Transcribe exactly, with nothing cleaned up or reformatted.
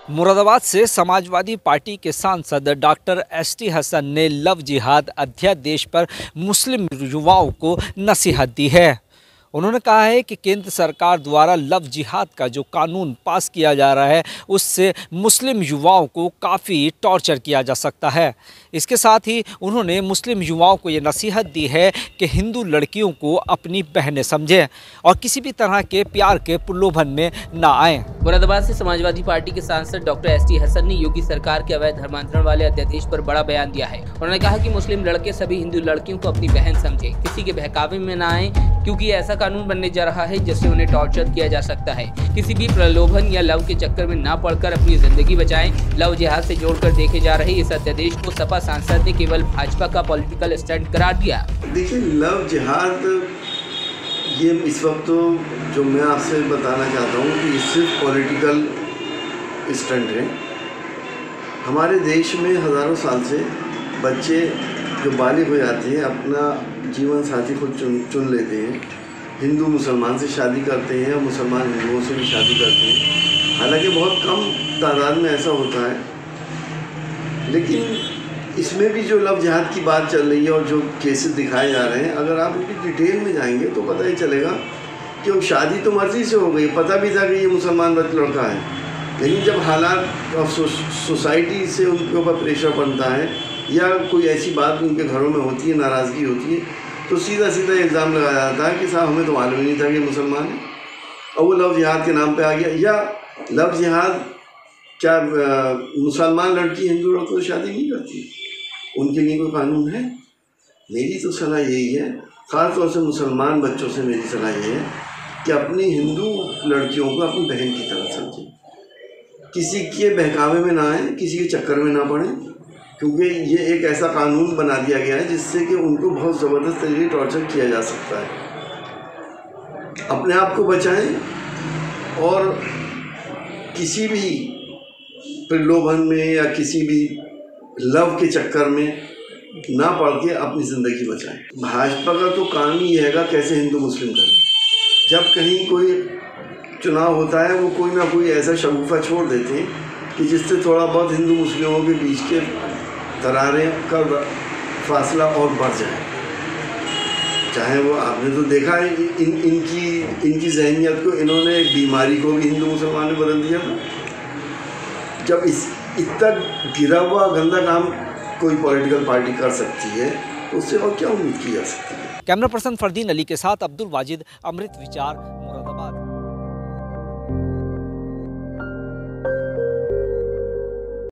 मुरादाबाद से समाजवादी पार्टी के सांसद डॉक्टर एस टी हसन ने लव जिहाद अध्यादेश पर मुस्लिम युवाओं को नसीहत दी है। उन्होंने कहा है कि केंद्र सरकार द्वारा लव जिहाद का जो कानून पास किया जा रहा है उससे मुस्लिम युवाओं को काफ़ी टॉर्चर किया जा सकता है। इसके साथ ही उन्होंने मुस्लिम युवाओं को ये नसीहत दी है कि हिंदू लड़कियों को अपनी बहनें समझें और किसी भी तरह के प्यार के प्रलोभन में ना आएं। मुरादाबाद से समाजवादी पार्टी के सांसद डॉक्टर एस टी हसन ने योगी सरकार के अवैध धर्मांतरण वाले अध्यादेश पर बड़ा बयान दिया है। उन्होंने कहा कि मुस्लिम लड़के सभी हिंदू लड़कियों को अपनी बहन समझें, किसी के बहकावे में ना आए, क्योंकि ऐसा कानून बनने जा रहा है जिससे उन्हें टॉर्चर किया जा सकता है। किसी भी प्रलोभन या लव के चक्कर में ना पड़कर अपनी जिंदगी बचाएं। लव जिहाद से जोड़कर देखे जा रहे इस अध्यादेश को सपा सांसद ने केवल भाजपा का पॉलिटिकल स्टंट करार दिया। देखिए, लव जिहाद ये इस वक्त तो जो मैं आपसे बताना चाहता हूँ कि सिर्फ पॉलिटिकल स्टंट है। हमारे देश में हज़ारों साल से बच्चे जो बालिग हो जाते हैं अपना जीवन साथी को चुन चुन लेते हैं, हिंदू मुसलमान से शादी करते हैं और मुसलमान हिंदुओं से भी शादी करते हैं। हालांकि बहुत कम तादाद में ऐसा होता है, लेकिन इसमें भी जो लव जिहाद की बात चल रही है और जो केसेस दिखाए जा रहे हैं, अगर आप उनकी डिटेल में जाएंगे तो पता ही चलेगा कि वो शादी तो मर्ज़ी से हो गई, पता भी था कि ये मुसलमान लड़का है, लेकिन जब हालात और सो, सोसाइटी से उनके ऊपर प्रेशर बनता है या कोई ऐसी बात उनके घरों में होती है, नाराज़गी होती है, तो सीधा सीधा इल्ज़ाम लगाया जाता है कि साहब हमें तो मालूम ही नहीं था कि मुसलमान है, और वो लव जिहाद के नाम पे आ गया। या लव जिहाद क्या मुसलमान लड़की हिंदू लड़कों से शादी नहीं करती, उनके लिए कोई कानून है? मेरी तो सलाह यही है, ख़ास तौर से मुसलमान बच्चों से मेरी सलाह ये है कि अपनी हिंदू लड़कियों को अपनी बहन की तरह समझें, किसी के बहकावे में ना आए, किसी के चक्कर में ना पड़ें, क्योंकि ये एक ऐसा कानून बना दिया गया है जिससे कि उनको बहुत ज़बरदस्त तरीके टॉर्चर किया जा सकता है। अपने आप को बचाएं और किसी भी प्रलोभन में या किसी भी लव के चक्कर में ना पड़ के अपनी ज़िंदगी बचाएं। भाजपा का तो काम ही हैगा कैसे हिंदू मुस्लिम करें। जब कहीं कोई चुनाव होता है वो कोई ना कोई ऐसा शगुफा छोड़ देते हैं कि जिससे थोड़ा बहुत हिंदू मुस्लिमों के बीच के दरारें का फासला और बढ़ जाए। चाहे वो आपने तो देखा है इन इनकी इनकी जहनियत को, इन्होंने एक बीमारी को भी हिंदू मुसलमान में बदल दिया था। जब इस इतना गिरा हुआ गंदा काम कोई पॉलिटिकल पार्टी कर सकती है तो उससे और क्या उम्मीद की जा सकती है। कैमरा पर्सन फरदीन अली के साथ अब्दुल वाजिद, अमृत विचार, मुरादाबाद।